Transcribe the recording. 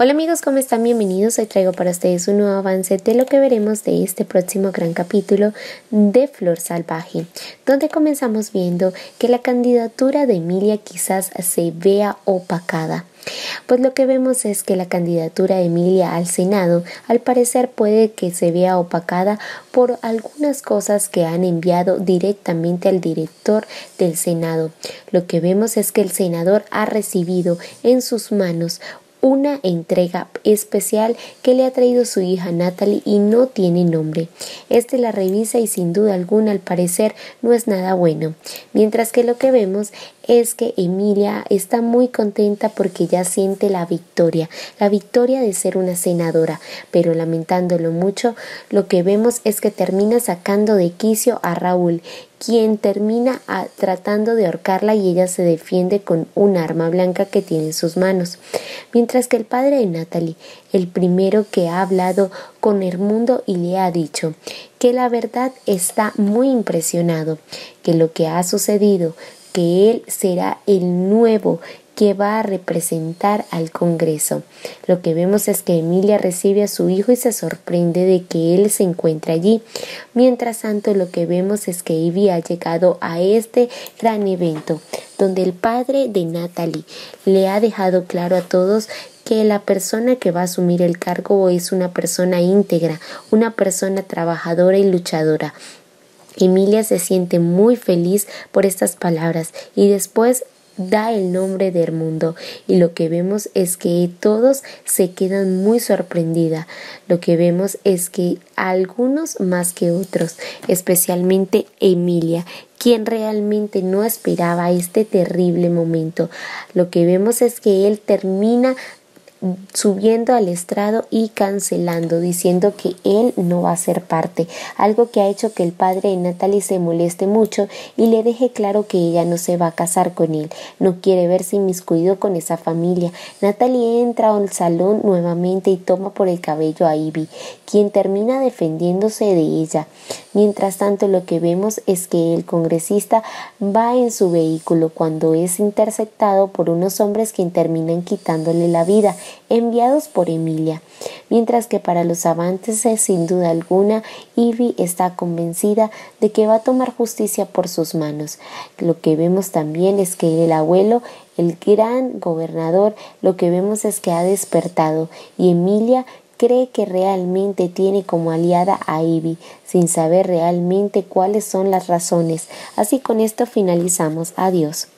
Hola amigos, ¿cómo están? Bienvenidos. Hoy traigo para ustedes un nuevo avance de lo que veremos de este próximo gran capítulo de Flor Salvaje, donde comenzamos viendo que la candidatura de Emilia quizás se vea opacada. Pues lo que vemos es que la candidatura de Emilia al Senado al parecer puede que se vea opacada por algunas cosas que han enviado directamente al director del Senado. Lo que vemos es que el senador ha recibido en sus manos una entrega especial que le ha traído su hija Natalie y no tiene nombre. Este la revisa y sin duda alguna al parecer no es nada bueno. Mientras que lo que vemos es que Emilia está muy contenta porque ya siente la victoria de ser una senadora, pero lamentándolo mucho, lo que vemos es que termina sacando de quicio a Raúl, quien termina tratando de ahorcarla y ella se defiende con un arma blanca que tiene en sus manos. Mientras que el padre de Natalie, el primero que ha hablado con Hermundo y le ha dicho que la verdad está muy impresionado, que lo que ha sucedido, que él será el nuevo que va a representar al Congreso. Lo que vemos es que Emilia recibe a su hijo y se sorprende de que él se encuentre allí. Mientras tanto, lo que vemos es que Ivy ha llegado a este gran evento, donde el padre de Natalie le ha dejado claro a todos que la persona que va a asumir el cargo es una persona íntegra, una persona trabajadora y luchadora. Emilia se siente muy feliz por estas palabras y después da el nombre de Hermundo y lo que vemos es que todos se quedan muy sorprendidos. Lo que vemos es que algunos más que otros, especialmente Emilia, quien realmente no esperaba este terrible momento. Lo que vemos es que él termina subiendo al estrado y cancelando, diciendo que él no va a ser parte, algo que ha hecho que el padre de Natalie se moleste mucho y le deje claro que ella no se va a casar con él, no quiere verse inmiscuido con esa familia. Natalie entra al salón nuevamente y toma por el cabello a Ivy, quien termina defendiéndose de ella. Mientras tanto, lo que vemos es que el congresista va en su vehículo cuando es interceptado por unos hombres que terminan quitándole la vida, enviados por Emilia. Mientras que para los avantes, sin duda alguna, Ivy está convencida de que va a tomar justicia por sus manos. Lo que vemos también es que el abuelo, el gran gobernador, lo que vemos es que ha despertado y Emilia cree que realmente tiene como aliada a Ivy, sin saber realmente cuáles son las razones. Así con esto finalizamos. Adiós.